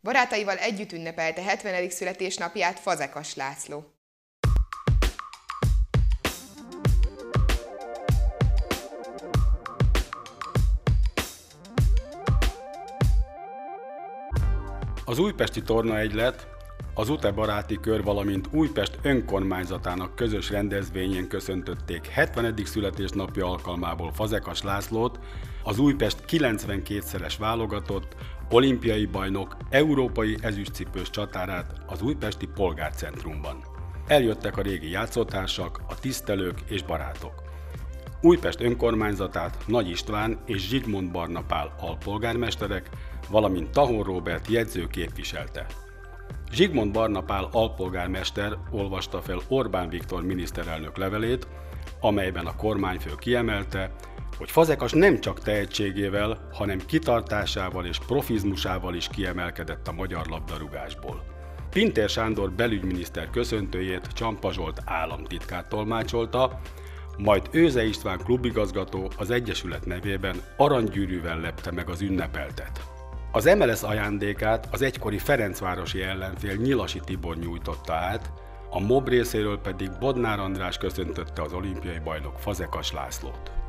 Barátaival együtt ünnepelte 70. születésnapját Fazekas László. Az Újpesti Tornaegylet, az UTE baráti kör, valamint Újpest önkormányzatának közös rendezvényén köszöntötték 70. születésnapja alkalmából Fazekas Lászlót, az Újpest 92-szeres válogatott, olimpiai bajnok, európai ezüstcipős csatárát az újpesti polgárcentrumban. Eljöttek a régi játszótársak, a tisztelők és barátok. Újpest önkormányzatát Nagy István és Zsigmond Barna Pál alpolgármesterek, valamint Tahon Róbert jegyző képviselte. Zsigmond Barna Pál alpolgármester olvasta fel Orbán Viktor miniszterelnök levelét, amelyben a kormányfő kiemelte, hogy Fazekas nem csak tehetségével, hanem kitartásával és profizmusával is kiemelkedett a magyar labdarúgásból. Pintér Sándor belügyminiszter köszöntőjét Csampa Zsolt államtitkár tolmácsolta, majd Őze István klubigazgató az egyesület nevében aranygyűrűvel lepte meg az ünnepeltet. Az MLS ajándékát az egykori ferencvárosi ellenfél Nyilasi Tibor nyújtotta át, a MOB részéről pedig Bodnár András köszöntötte az olimpiai bajnok Fazekas Lászlót.